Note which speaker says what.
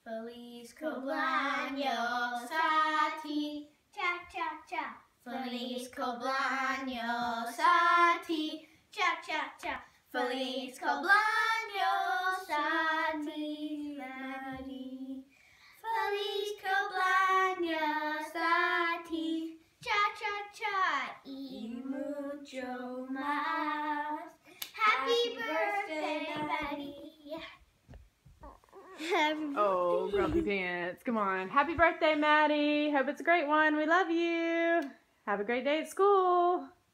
Speaker 1: Feliz cumpleaños a ti. Cha, cha, cha. Feliz cumpleaños a ti. Cha, cha, cha. Feliz cumpleaños a ti, Maddie. Feliz cumpleaños a ti. Cha, cha, cha. Y mucho más. Happy birthday, Maddie.
Speaker 2: Oh, grumpy pants. Come on. Happy birthday, Maddie. Hope it's a great one. We love you. Have a great day at school.